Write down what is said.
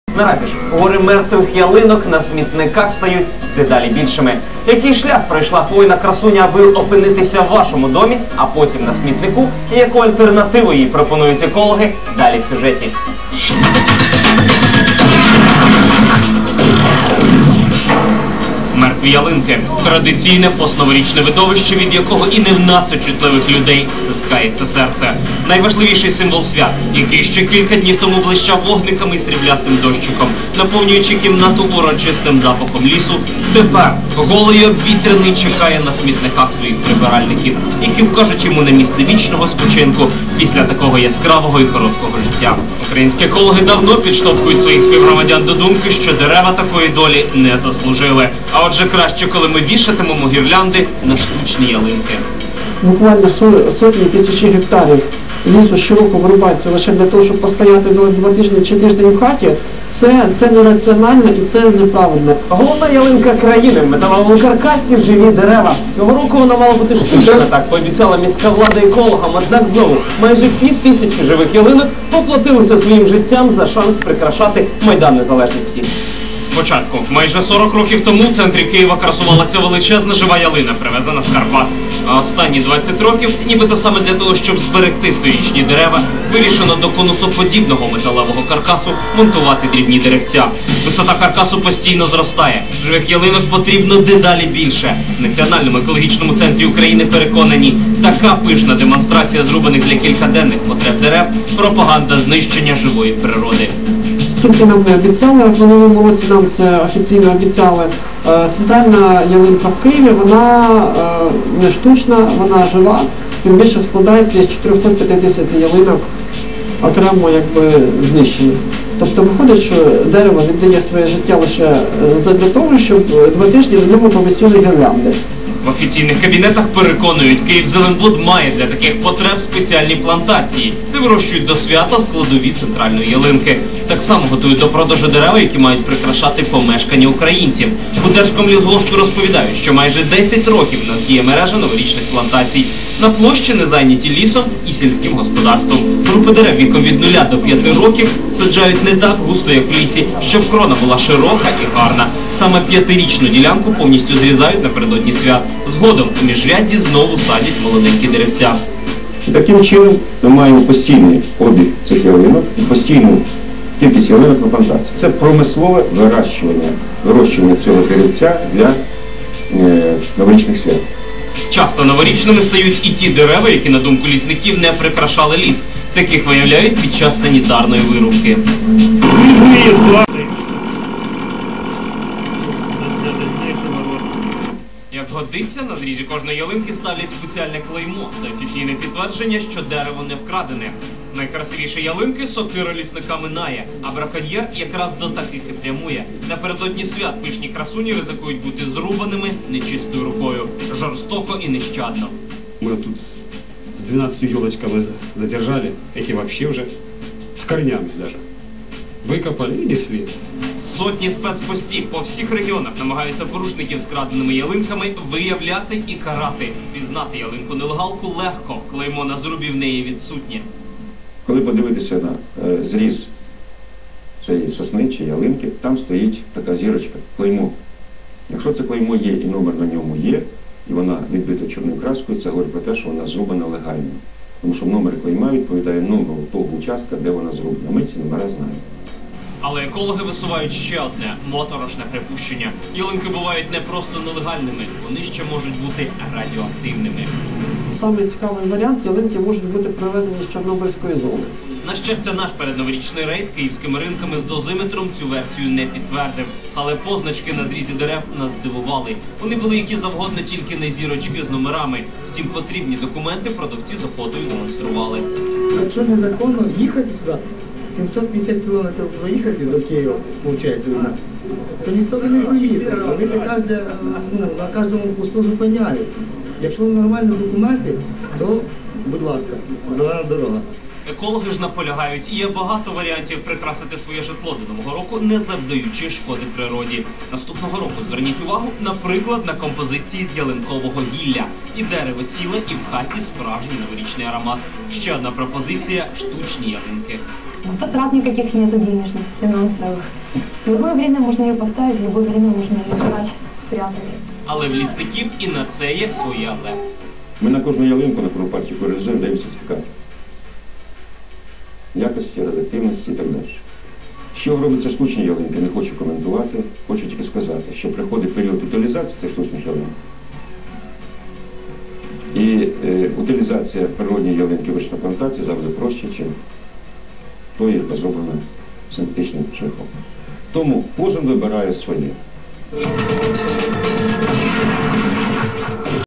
Наразі ж гори мертвих ялинок на смітниках стають дедалі більшими. Який шлях пройшла хвойна красуня, аби опинитися в вашому домі, а потім на смітнику, і яку альтернативу їй пропонують екологи, далі в сюжеті. Мертві ялинки – традиційне постноворічне видовище, від якого і не в надто чутливих людей стискається серце. Найважливіший символ свят, який ще кілька днів тому блищав вогниками і сріблястим дощиком, наповнюючи кімнату урочистим запахом лісу, тепер голий обвітряний чекає на смітниках своїх прибиральників, які вкажуть йому на місце вічного спочинку після такого яскравого і короткого життя. Українські екологи давно підштовхують своїх співгромадян до думки, що дерева такої долі не заслужили. А отже, краще, коли ми вішатимемо гірлянди на штучні ялинки. Буквально сотні тисячі гектарів лісу щороку вирубається лише для того, щоб постояти 2 тижні чи тиждень в хаті. Це нераціонально і це неправильно. Головна ялинка країни в металевому каркасі – живі дерева. Цього року вона мала бути штучна, так пообіцяла міська влада екологам. Однак знову майже 5000 живих ялинок поплатилися своїм життям за шанс прикрашати Майдан Незалежності. Спочатку, майже 40 років тому в центрі Києва красувалася величезна жива ялина, привезена з Карпат. А останні 20 років, нібито саме для того, щоб зберегти сторічні дерева, вирішено до конусоподібного металевого каркасу монтувати дрібні деревця. Висота каркасу постійно зростає. Живих ялинок потрібно дедалі більше. В Національному екологічному центрі України переконані, така пишна демонстрація зрубаних для кількаденних потреб дерев – пропаганда знищення живої природи. Тільки нам не обіцяли, в минулому році нам це офіційно обіцяли. Центральна ялинка в Києві, вона не штучна, вона жива, тим більше складається з 450 ялинок окремо знищені. Тобто виходить, що дерево віддає своє життя лише для того, щоб 2 тижні на ньому повисіли гірлянди. В офіційних кабінетах переконують, Київзеленбуд має для таких потреб спеціальні плантації, де вирощують до свята складові центральної ялинки. Так само готують до продажу дерева, які мають прикрашати помешкання українців. У Держкомлісгоспі розповідають, що майже 10 років в нас діє мережа новорічних плантацій. На площі не зайняті лісом і сільським господарством. Групи дерев віком від 0 до 5 років саджають не так густо, як в лісі, щоб крона була широка і гарна. Саме 5-річну ділянку повністю зрізають напередодні свят. Згодом у міжрядді знову садять молоденькі деревця. Таким чином ми маємо постійний обіг цих ялинок і постійну кількість ялинок на плантації. Це промислове вирощування цього деревця для новорічних свят. Часто новорічними стають і ті дерева, які, на думку лісників, не прикрашали ліс. Таких виявляють під час санітарної вирубки. Як годиться, на зрізі кожної ялинки ставлять спеціальне клеймо. Це офіційне підтвердження, що дерево не вкрадене. Найкрасивіші ялинки сокира лісника минає, а браконьєр якраз до таких і прямує. Напередодні свят пишні красуні ризикують бути зрубаними нечистою рукою. Жорстоко і нещадно. Мы тут с 12 елочками задержали, эти вообще уже с корнями даже. Выкопали и несли. Сотні спецпостів по всіх регіонах намагаються порушників з краденими ялинками виявляти і карати. Пізнати ялинку-нелегалку легко, клеймо на зрубі в неї відсутнє. Коли подивитися на зріз цієї сосни чи ялинки, там стоїть така зірочка, клеймо. Якщо це клеймо є і номер на ньому є, і вона відбита чорною краскою, це говорить про те, що вона зрубана легально. Тому що номер клейма відповідає номеру того участка, де вона зрубана. Ми ці номера знаємо. Але екологи висувають ще одне моторошне припущення. Ялинки бувають не просто нелегальними, вони ще можуть бути радіоактивними. Саме цікавий варіант, ялинки можуть бути привезені з Чорнобильської зони. На щастя, наш передноворічний рейд київськими ринками з дозиметром цю версію не підтвердив. Але позначки на зрізі дерев нас здивували. Вони були які завгодно, тільки не зірочки з номерами. Втім, потрібні документи продавці з охотою демонстрували. Якщо незаконно їхати сюди, 750 кілометрів проїхати до Києва, виходить, то ніхто би не поїхав. Вони на кожному посту зупиняють. Якщо нормальні документи, то, будь ласка, зелена дорога. Екологи ж наполягають, є багато варіантів прикрасити своє житло до Нового року, не завдаючи шкоди природі. Наступного року зверніть увагу, наприклад, на композиції з ялинкового гілля. І дерево ціле, і в хаті справжній новорічний аромат. Ще одна пропозиція – штучні ялинки. затрат никаких нету денежных, финансовых. В любое время можно ее поставить, в любое время можно ее убрать, спрятать. Але в лісників і на це є своя але. Ми на кожну ялинку на Куропатчику реалізуємо, даємо сертифікат. Якості, радіоактивності і так далі. Що робиться штучні ялинки, не хочу коментувати, хочу тільки сказати, що приходить період утилізації цих штучних ялинок. І утилізація природньої ялинки вишня плантації завжди проще, ніж тої, яка зроблена синтетичним шляхом. Тому кожен вибирає своє.